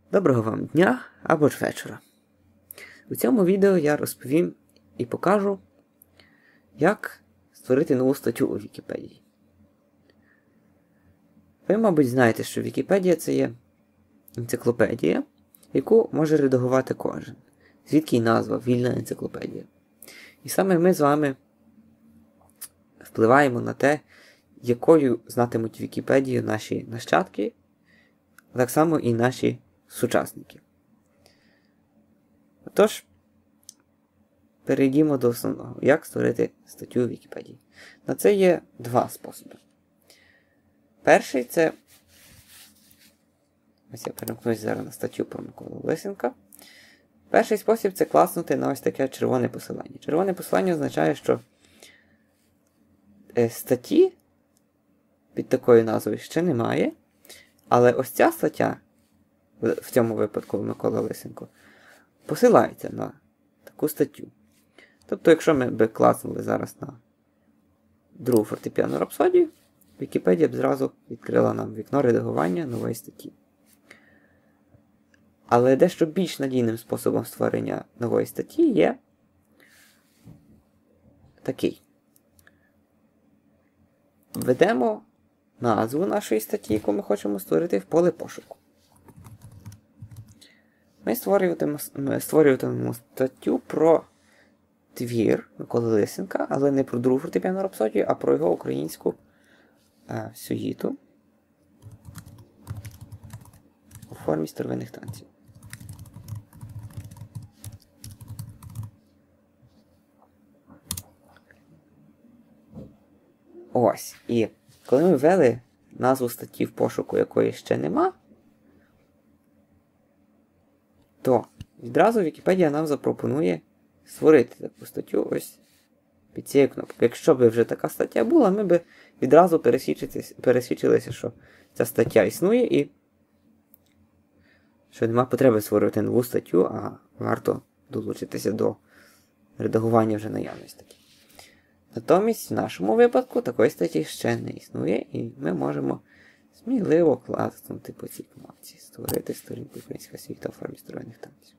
Доброго вам дня або ж вечора. У цьому відео я розповім і покажу, як створити нову статтю у Вікіпедії. Ви, мабуть, знаєте, що Вікіпедія – це є енциклопедія, яку може редагувати кожен. Звідки й назва «Вільна енциклопедія». І саме ми з вами впливаємо на те, якою знатимуть Вікіпедію наші нащадки, а так само і наші сучасники. Отож, перейдімо до основного. Як створити статтю у Вікіпедії? На це є два способи. Перший – це... Ось я перемкнусь зараз на статтю про Миколу Лисенка. Перший спосіб – це класнути на ось таке червоне посилання. Червоне посилання означає, що статті під такою назвою ще немає, але ось ця стаття, в цьому випадку Микола Лисенко, посилається на таку статтю. Тобто, якщо ми б класнули зараз на другу фортепіанну рапсодію, Вікіпедія б зразу відкрила нам вікно редагування нової статті. Але дещо більш надійним способом створення нової статті є такий. Введемо назву нашої статті, яку ми хочемо створити, в поле пошуку. Ми створюватимемо статтю про твір Миколи Лисенка, але не про другу фортепіанну рапсодію, а про його українську сюїту у формі старовинних танців. Ось. І коли ми ввели назву статті в пошуку, якої ще нема, то відразу Вікіпедія нам запропонує створити таку статтю ось під цією кнопкою. Якщо б вже така стаття була, ми б відразу пересвідчилися, що ця стаття існує і що нема потреби створювати нову статтю, а варто долучитися до редагування вже наявної статті. Натомість, в нашому випадку, такої статті ще не існує, і ми можемо сміливо класнути по цій кнопці. Створити сторінку українська світа у формі старовинних танців.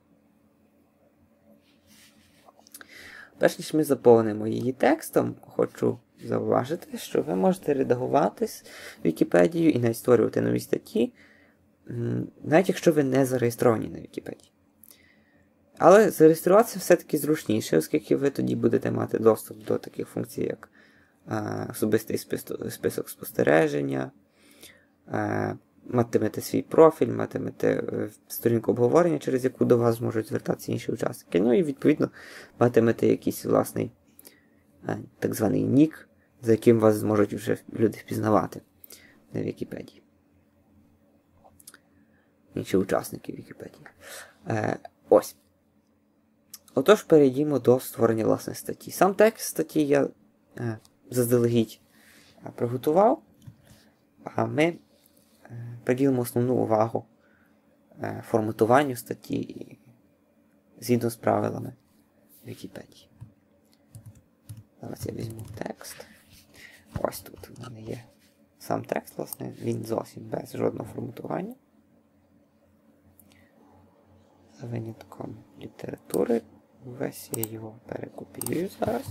Перш ніж ми заповнимо її текстом, хочу зауважити, що ви можете редагувати Вікіпедію і навіть створювати нові статті, навіть якщо ви не зареєстровані на Вікіпедії. Але зареєструватися все-таки зручніше, оскільки ви тоді будете мати доступ до таких функцій, як особистий список спостереження, матимете свій профіль, матимете сторінку обговорення, через яку до вас можуть звертатися інші учасники. Ну і, відповідно, матимете якийсь власний так званий нік, за яким вас зможуть вже люди впізнавати на Вікіпедії. Інші учасники Вікіпедії. Ось. Отож, перейдімо до створення власної статті. Сам текст статті я заздалегідь приготував, а ми приділимо основну увагу форматуванню статті згідно з правилами Вікіпедії. Зараз я візьму текст. Ось тут у мене є сам текст, власне, він зовсім без жодного форматування. За винятком літератури. Весь я його перекопіюю зараз.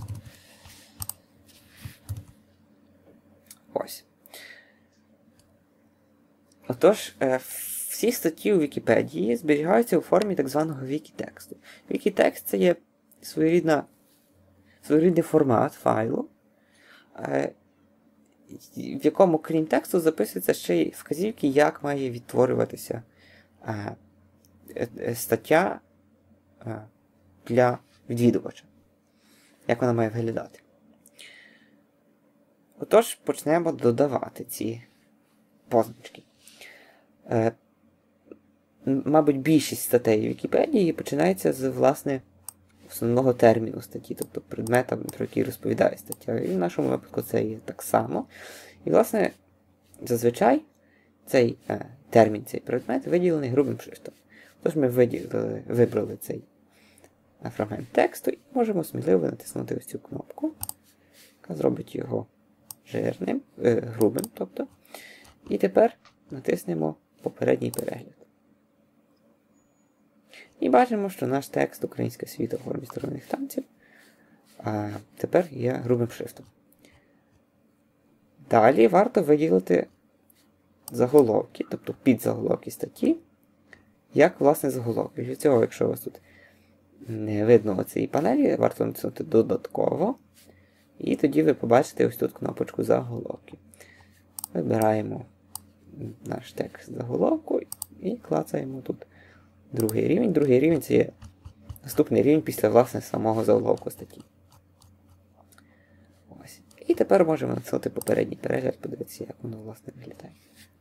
Ось. Отож, всі статті у Вікіпедії зберігаються у формі так званого вікітексту. Вікітекст – це є своєрідний формат файлу, в якому, крім тексту, записуються ще й вказівки, як має відтворюватися стаття для відвідувача. Як вона має виглядати. Отож, почнемо додавати ці позначки. Мабуть, більшість статей Вікіпедії починається з, власне, основного терміну статті, тобто предмета, про який розповідає стаття. І в нашому випадку це є так само. І, власне, зазвичай цей термін, цей предмет виділений грубим шрифтом. Тож ми вибрали цей фрагмент тексту і можемо сміливо натиснути ось цю кнопку, яка зробить його жирним, грубим, тобто. І тепер натиснемо попередній перегляд. І бачимо, що наш текст «Українське свято в формі старовинних танців» тепер є грубим шрифтом. Далі варто виділити заголовки, тобто підзаголовки статті, як, власне, заголовки. Для цього, якщо у вас тут не видно оцієї панелі, варто натиснути «Додатково», і тоді ви побачите ось тут кнопочку «Заголовки». Вибираємо наш текст заголовку і клацаємо тут другий рівень. Другий рівень – це є наступний рівень після, власне, самого заголовку статті. Ось. І тепер можемо натиснути попередній перегляд, подивитися, як воно, власне, виглядає.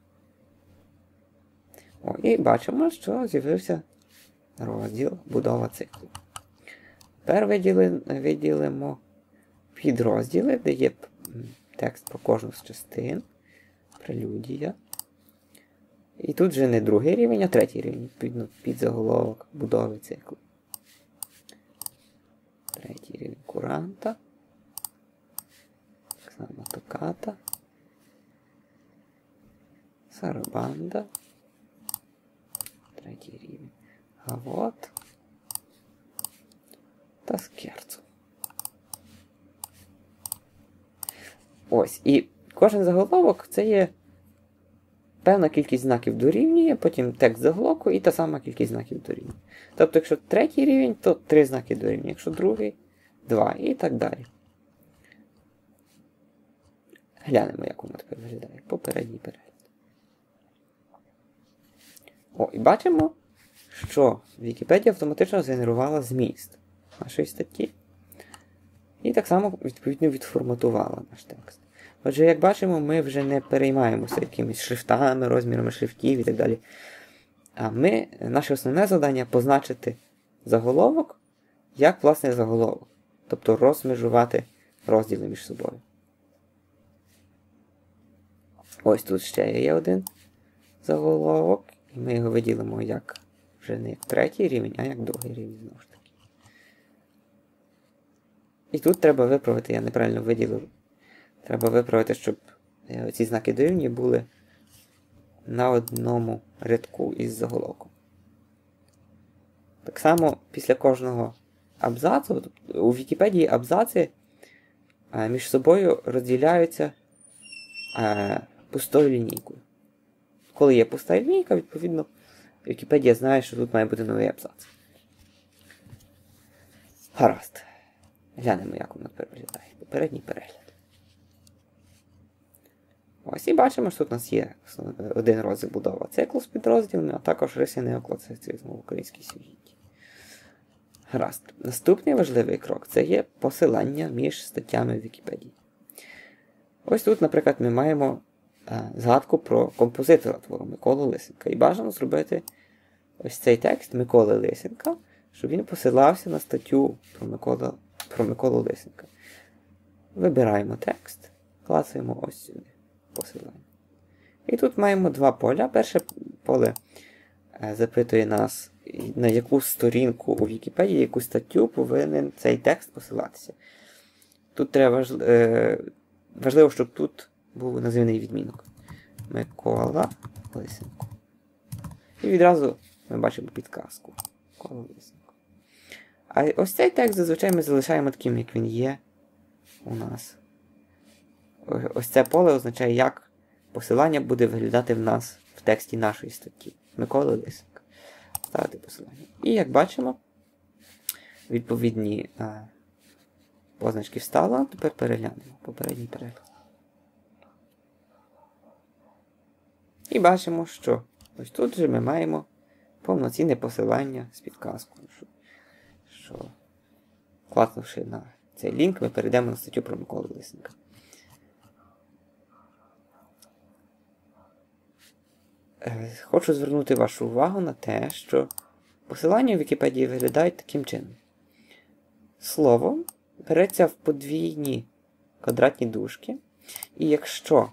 І бачимо, що з'явився розділ «Будова циклу». Тепер виділимо підрозділи, де є текст про кожну з частин, прелюдія. І тут вже не другий рівень, а третій рівень, відповідно, підзаголовок будови циклу. Третій рівень куранта. Так само токата. Сарабанда. Третій рівень гавот. Та скерцо. Ось, і кожен заголовок це є певна кількість знаків дорівнює, потім текст заголовку і та сама кількість знаків дорівнює. Тобто, якщо третій рівень, то 3 знаки дорівнює, якщо другий – 2 і так далі. Глянемо, як воно тепер виглядає. Попередній перегляд. І бачимо, що Вікіпедія автоматично згенерувала зміст нашої статті. І так само, відповідно, відформатувала наш текст. Отже, як бачимо, ми вже не переймаємося якимись шрифтами, розмірами шрифтів і так далі. А наше основне завдання – позначити заголовок як, власне, заголовок. Тобто розмежувати розділи між собою. Ось тут ще є один заголовок. І ми його виділимо як вже не як третій рівень, а як другий рівень, знову ж таки. І тут треба виправити, я неправильно виділив, треба виправити, щоб ці знаки дорівнює були на одному рядку із заголовком. Так само після кожного абзацу, у Вікіпедії абзаци між собою розділяються пустою лінійкою. Коли є пуста лінійка, відповідно, Вікіпедія знає, що тут має бути новий абзац. Гаразд. Глянемо, як воно тепер виглядає. Попередній перегляд. Ось і бачимо, що тут у нас є один розділ будова циклу з підрозділами, а також риси неокласицизму в українській світі. Гаразд. Наступний важливий крок – це є посилання між статтями в Вікіпедії. Ось тут, наприклад, ми маємо згадку про композитора твору Миколу Лисенка. І бажано зробити ось цей текст Миколи Лисенка, щоб він посилався на статтю про Миколу Лисенка. Вибираємо текст, клацаємо ось сюди посилання. І тут маємо два поля. Перше поле запитує нас, на яку сторінку у Вікіпедії, яку статтю повинен цей текст посилатися. Тут треба важливо, щоб тут був називний відмінок. Микола Лисенко. І відразу ми бачимо підказку. Микола Лисенко. А ось цей текст зазвичай ми залишаємо таким, як він є у нас. Ось це поле означає, як посилання буде виглядати в нас в тексті нашої статті. Микола Лисенко. Ставити посилання. І як бачимо, відповідні позначки встало. Тепер переглянемо попередній перегляд. І бачимо, що ось тут же ми маємо повноцінне посилання з підказкою. Що класнувши на цей лінк, ми перейдемо на статтю про Миколу Лисенка. Хочу звернути вашу увагу на те, що посилання в Вікіпедії виглядають таким чином. Слово береться в подвійні квадратні дужки, і якщо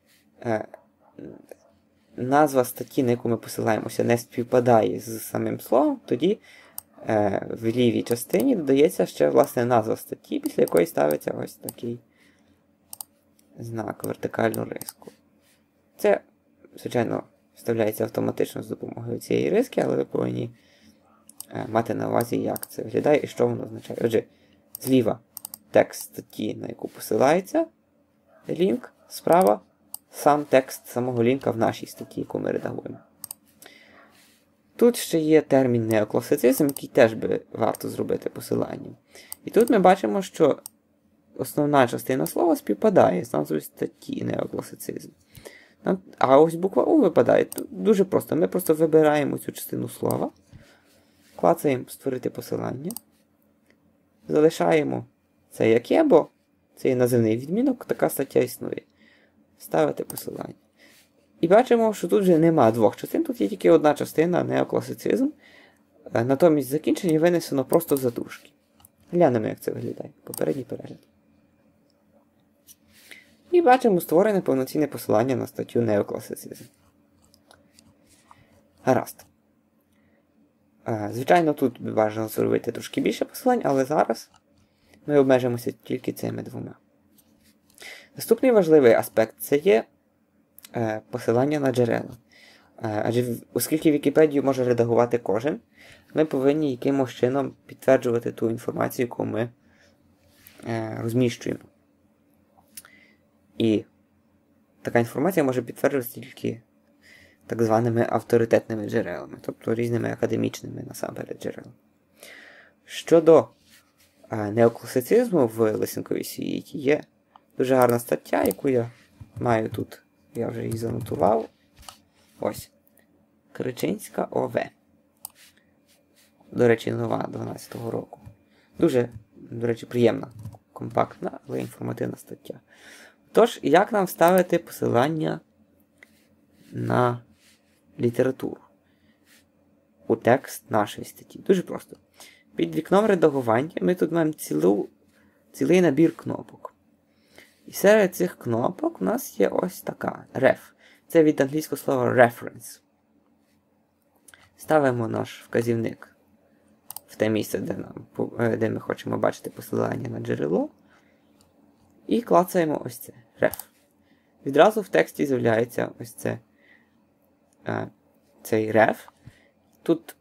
назва статті, на яку ми посилаємося, не співпадає з самим словом, тоді в лівій частині додається ще, власне, назва статті, після якої ставиться ось такий знак, вертикальну риску. Це, звичайно, вставляється автоматично з допомогою цієї риски, але ви повинні мати на увазі, як це виглядає і що воно означає. Отже, зліва текст статті, на яку посилається лінк, справа сам текст самого лінка в нашій статті, яку ми редагуємо. Тут ще є термін неокласицизм, який теж би варто зробити посиланням. І тут ми бачимо, що основна частина слова співпадає з назвою статті неокласицизм. А ось буква У випадає. Дуже просто. Ми просто вибираємо цю частину слова, клацаємо «Створити посилання», залишаємо це як є, бо це є називний відмінок, така стаття існує. Ставити посилання. І бачимо, що тут вже нема двох частин, тут є тільки одна частина неокласицизм. Натомість закінчення винесено просто в задушки. Глянемо, як це виглядає. Попередній перегляд. І бачимо створене повноцінне посилання на статтю неокласицизм. Гаразд. Звичайно, тут бажано зробити трошки більше посилань, але зараз ми обмежимося тільки цими двома. Наступний важливий аспект – це є посилання на джерела. Адже оскільки Вікіпедію може редагувати кожен, ми повинні якимось чином підтверджувати ту інформацію, яку ми розміщуємо. І така інформація може підтверджуватися тільки так званими авторитетними джерелами, тобто різними академічними насамперед джерелами. Щодо неокласицизму в лисинковій світі є дуже гарна стаття, яку я маю тут, я вже її занотував. Ось. Кричинська ОВ. До речі, нова 12-го року. Дуже, до речі, приємна, компактна, але інформативна стаття. Тож, як нам вставити посилання на літературу у текст нашої статті? Дуже просто. Під вікном редагування ми тут маємо цілий набір кнопок. І серед цих кнопок у нас є ось така. Ref. Це від англійського слова reference. Ставимо наш вказівник в те місце, де ми хочемо бачити посилання на джерело. І клацаємо ось це. Ref. Відразу в тексті з'являється ось це, цей ref. Тут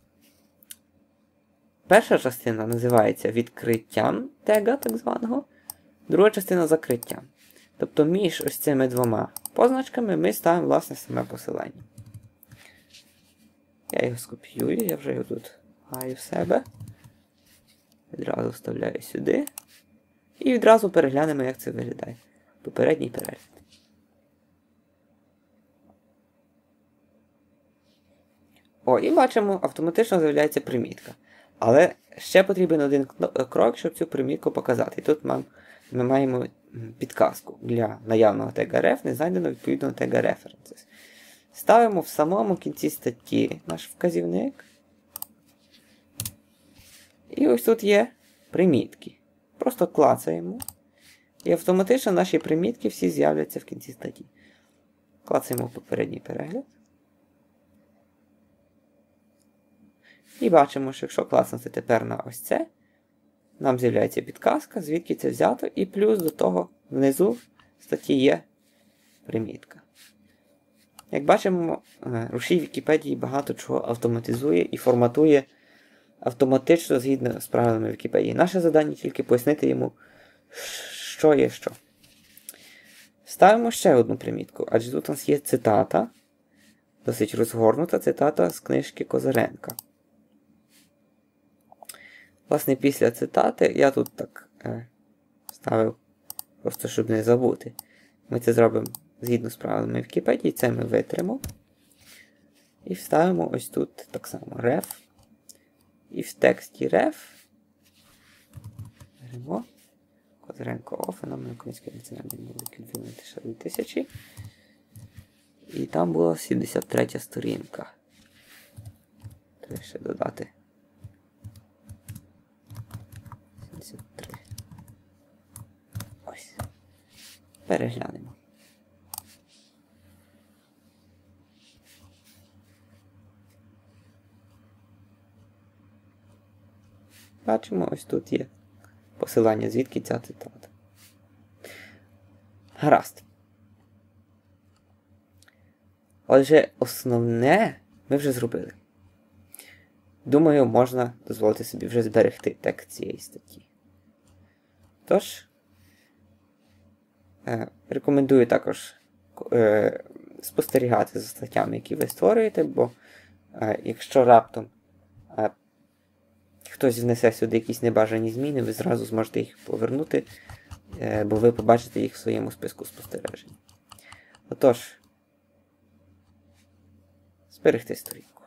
перша частина називається відкриттям тега, так званого. Друга частина закриттям. Тобто між ось цими двома позначками ми ставимо, власне, саме посилання. Я його скопіюю, я вже його тут гаю в себе. Відразу вставляю сюди. І відразу переглянемо, як це виглядає. Попередній перегляд. О, і бачимо, автоматично з'являється примітка. Але ще потрібен один крок, щоб цю примітку показати. І тут ми маємо підказку. Для наявного тега ref не знайдено відповідного тега references. Ставимо в самому кінці статті наш вказівник. І ось тут є примітки. Просто клацаємо. І автоматично наші примітки всі з'являться в кінці статті. Клацаємо попередній перегляд. І бачимо, що якщо клацнути тепер на ось це, нам з'являється підказка, звідки це взято, і плюс до того внизу в статті є примітка. Як бачимо, рушій Вікіпедії багато чого автоматизує і форматує автоматично згідно з правилами Вікіпедії. Наше завдання тільки пояснити йому, що є що. Ставимо ще одну примітку, адже тут у нас є цитата, досить розгорнута цитата з книжки Козиренка. Власне, після цитати я тут так ставив, просто щоб не забути. Ми це зробимо згідно з правилами Вікіпедії, це ми витримо. І вставимо ось тут так само ref. І в тексті ref беремо Козиренко О, феномен Української національної мови Кільвіни 2000. І там була 73 сторінка. Треба ще додати. 73. Ось. Переглянемо. Бачимо, ось тут є посилання, звідки ця цитата. Гаразд. Отже, основне ми вже зробили. думаю, можна дозволити собі вже зберегти текст цієї статті. Тож, рекомендую також спостерігати за статтями, які ви створюєте, бо якщо раптом хтось внесе сюди якісь небажані зміни, ви зразу зможете їх повернути, бо ви побачите їх в своєму списку спостережень. Отож, зберегти сторінку.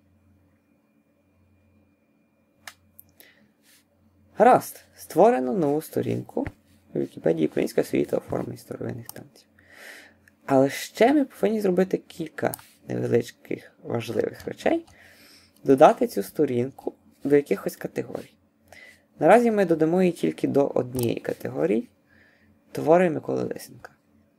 Гаразд, створено нову сторінку у Вікіпедії «Українська освіта у формі старовинних танців». Але ще ми повинні зробити кілька невеличких важливих речей, додати цю сторінку до якихось категорій. Наразі ми додамо її тільки до однієї категорії – твори Миколи Лисенка.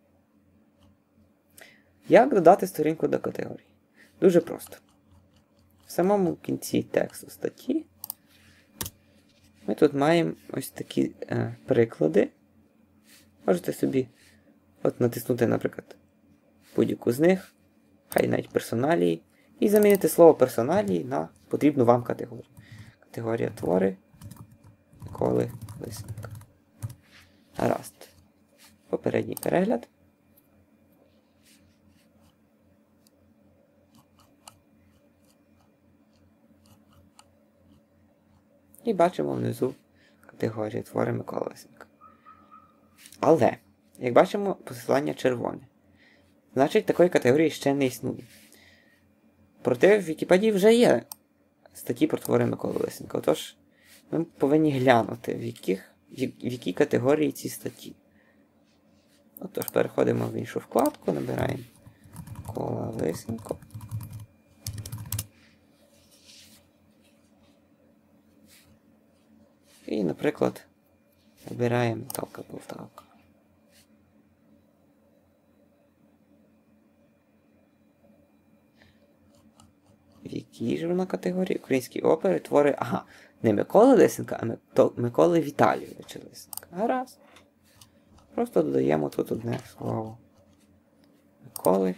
Як додати сторінку до категорії? Дуже просто. В самому кінці тексту статті ми тут маємо ось такі приклади. Можете собі натиснути, наприклад, будь-яку з них, хай навіть персоналії, і замінити слово персоналії на потрібну вам категорію. Категорія твори Миколи Лисенка. Гаразд. Попередній перегляд. І бачимо внизу категорію твори Миколи Лисенка. Але, як бачимо, посилання червоне. Значить, такої категорії ще не існує. Проте в Вікіпедії вже є статті про твори Миколи Лисенка. Отож, ми повинні глянути, в якій категорії ці статті. Отож, переходимо в іншу вкладку, набираємо Микола Лисенко. І, наприклад, набираємо Наталка-Полтавка. В якій ж вона категорії? Українські опери, твори... Ага, не Миколи Лисенка, а Миколи Віталійовича Лисенка. Гаразд. Просто додаємо тут одне слово. Миколи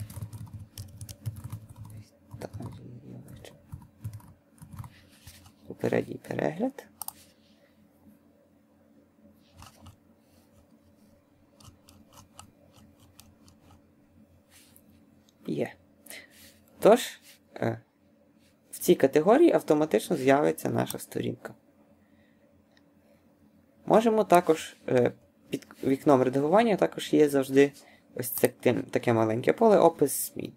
Віталійовича. Попередній перегляд. Є. Тож, в цій категорії автоматично з'явиться наша сторінка. Можемо також, під вікном редагування також є завжди ось таке маленьке поле «Опис змін».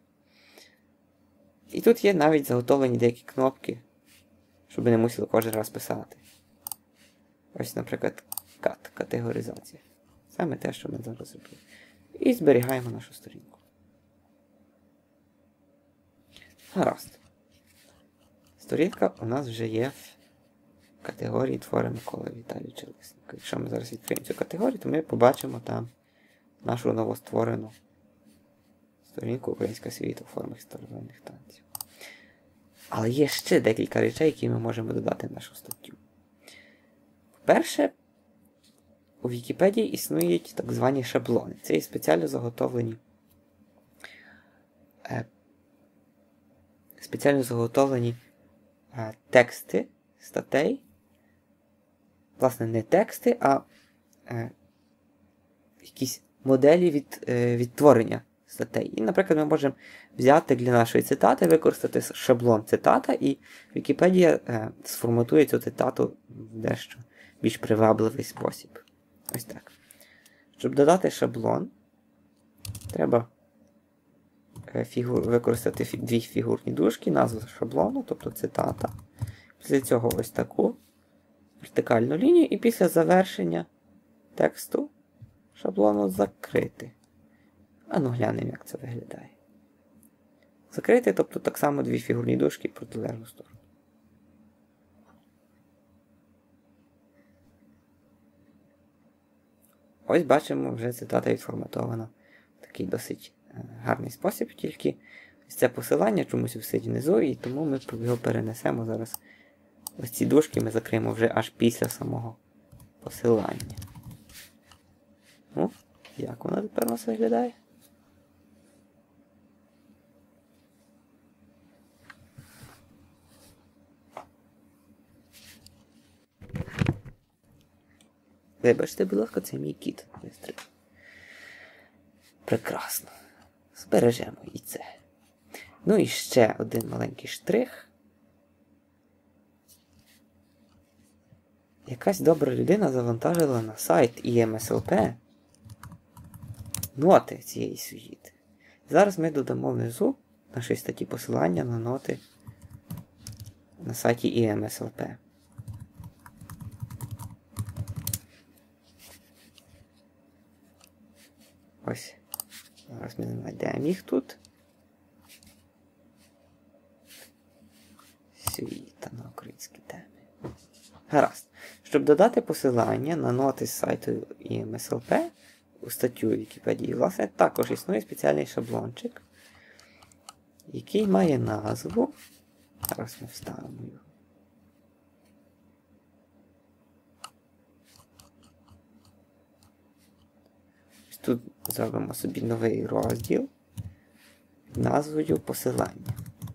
І тут є навіть заготовлені деякі кнопки, щоб не мусили кожен раз писати. Ось, наприклад, категоризація. Саме те, що ми зараз зробили. І зберігаємо нашу сторінку. Гаразд. Сторінка у нас вже є в категорії твори Миколи Віталійовича Лисенка. Якщо ми зараз відкриємо цю категорію, то ми побачимо там нашу новостворену сторінку «Українська освіта у формах старовинних танців». Але є ще декілька речей, які ми можемо додати в нашу статтю. По-перше, у Вікіпедії існують так звані шаблони. Це є спеціально заготовлені тексти статей. Власне, не тексти, а якісь моделі відтворення статей. І, наприклад, ми можемо взяти для нашої цитати, використати шаблон цитата, і Вікіпедія сформатує цю цитату в дещо більш привабливий спосіб. Ось так. Щоб додати шаблон, треба використати дві фігурні дужки, назву шаблону, тобто цитата. Після цього ось таку вертикальну лінію, і після завершення тексту шаблону закрити. А ну глянемо, як це виглядає. Закрити, тобто так само дві фігурні дужки в протилежну сторону. Ось бачимо, вже цитата відформатована в такий досить гарний спосіб, тільки ось це посилання чомусь висить внизу, і тому ми його перенесемо зараз. Ось ці дужки ми закриємо вже аж після самого посилання. Ну, як вона тепер у нас виглядає? Вибачте, будь ласка, це мій кіт. Прекрасно. Збережемо і це. Ну і ще один маленький штрих. Якась добра людина завантажила на сайт EMSLP ноти цієї сюїти. Зараз ми додамо внизу нашої статті посилання на ноти на сайті EMSLP. Ось. Зараз ми знайдемо їх тут. Сюїта на українській темі. Гаразд. Щоб додати посилання на ноти з сайту EMSLP у статтю Вікіпедії, власне, також існує спеціальний шаблончик, який має назву. Зараз ми вставимо його. Тут зробимо собі новий розділ під назвою посилання.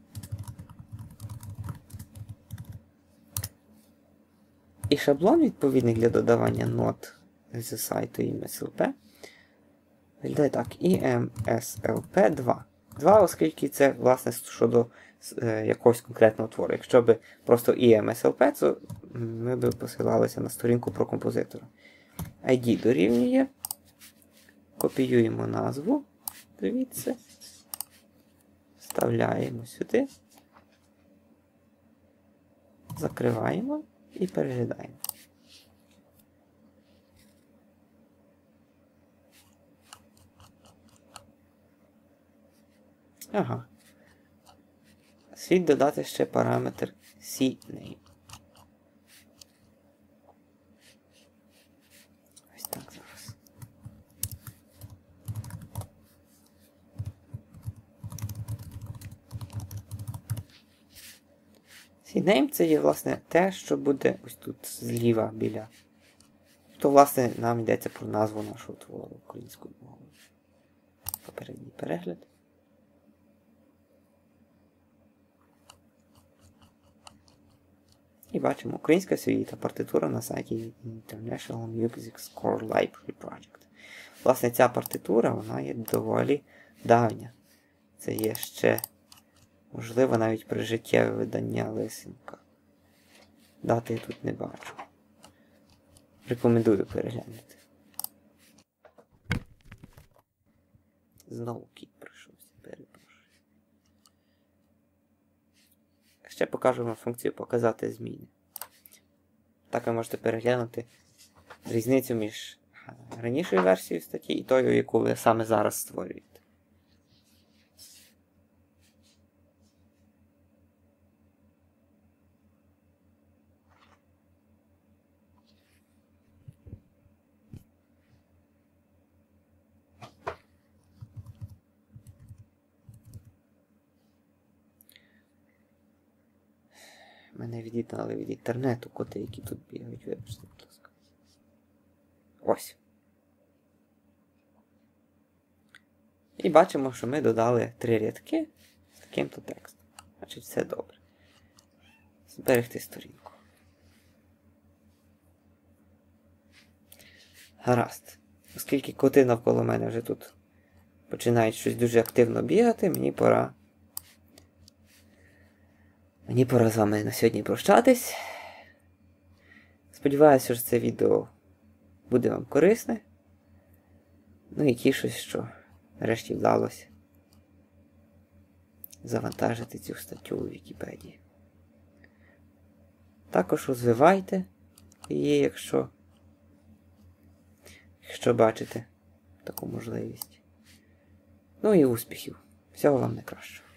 І шаблон відповідний для додавання нот з сайту EMSLP виглядає так. EMSLP 2. 2, оскільки це, власне, щодо якогось конкретного твору. Якщо б просто EMSLP, то ми б посилалися на сторінку про композитора. ID дорівнює. Копіюємо назву, дивіться, вставляємо сюди, закриваємо і переглядаємо. Ага. Слід додати ще параметр CNAME. Ось так зараз. CNAME це є, власне, те, що буде ось тут зліва біля. То, власне, нам йдеться про назву нашого твору українською мовою. Попередній перегляд. І бачимо українська сюїта, партитура на сайті International Music Score Library Project. Власне, ця партитура, вона є доволі давня. Це є ще, можливо, навіть прижиттєве видання Лисенка. Дати я тут не бачу. Рекомендую переглянути. Знову кіт прийшовся, перепрошую. Ще покажу вам функцію показати зміни. Так ви можете переглянути різницю між ранішою версією статті і тою, яку ви саме зараз створюєте. Мене від'єднали від інтернету коти, які тут бігають, вибачте, будь ласка. Ось. І бачимо, що ми додали 3 рядки з таким-то текстом. Значить, все добре. Зберегти сторінку. Гаразд. Оскільки коти навколо мене вже тут починають щось дуже активно бігати, мені пора з вами на сьогодні прощатись. Сподіваюся, що це відео буде вам корисне. Ну і тішусь, що нарешті вдалося завантажити цю статтю у Вікіпедії. Також розвивайте її, якщо бачите таку можливість. Ну і успіхів. Всього вам найкращого.